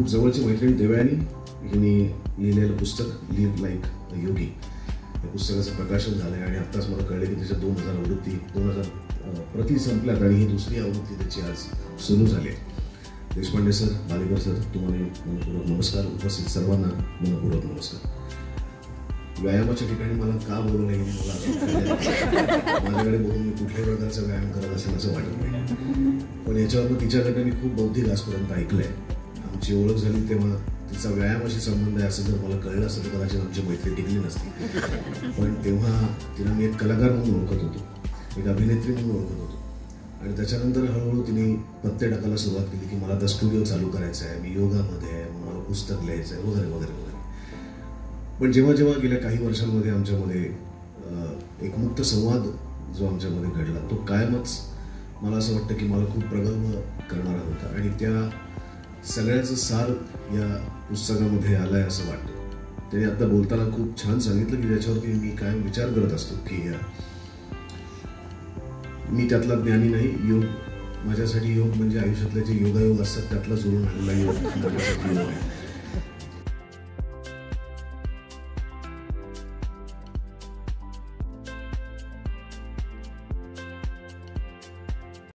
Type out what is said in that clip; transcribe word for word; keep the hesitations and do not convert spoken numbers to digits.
जवळची मैत्रीण देवयानी हिने लिहिलेलं पुस्तक लिव्ह लाईक अ योगी, या पुस्तकाचं प्रकाशन झालं आहे आणि आत्ताच मला कळलं की त्याच्या दोन हजार आवृत्ती दोन हजार प्रति संपल्यात आणि ही दुसरी आवृत्ती त्याची आज सुरू झाली आहे. देशपांडे सर, बालेकर सर, तुम्हाला मनपूर्वक नमस्कार. उपस्थित सर्वांना मनपूर्वक नमस्कार. व्यायामाच्या ठिकाणी मला का बोलवलं हे मला माझ्याकडे बघून मी कुठल्याही प्रकारचा व्यायाम करत असेल असं वाटत नाही, पण याच्यावर तिच्याकडे मी खूप बौद्धिक आजपर्यंत ऐकलं आहे. आमची ओळख झाली तेव्हा तिचा व्यायामाशी संबंध आहे असं जर मला कळलं असतं तर कदाचित आमची मैत्री टिकली नसती. पण तेव्हा तिला मी एक कलाकार म्हणून ओळखत होतो, एक अभिनेत्री म्हणून ओळखत होतो आणि त्याच्यानंतर हळूहळू तिने पत्ते टाकायला सुरुवात केली की मला आता स्टुडिओ चालू करायचा आहे, मी योगामध्ये आहे, मला पुस्तक लिहायचं आहे वगैरे वगैरे वगैरे. पण जेव्हा जेव्हा गेल्या काही वर्षांमध्ये आमच्यामध्ये एक मुक्त संवाद जो आमच्यामध्ये घडला तो कायमच मला असं वाटतं की मला खूप प्रगल्भ करणारा होता आणि त्या सगळ्याचं सार या पुस्तकामध्ये आलं आहे असं वाटतं. त्याने आता बोलताना खूप छान सांगितलं की ज्याच्यावरती मी कायम विचार करत असतो की मी त्यातला ज्ञानी नाही, योग माझ्यासाठी योग म्हणजे आयुष्यातले जे योगायोग असतात त्यातला जोडून आलेला योग माझ्यासाठी योग आहे.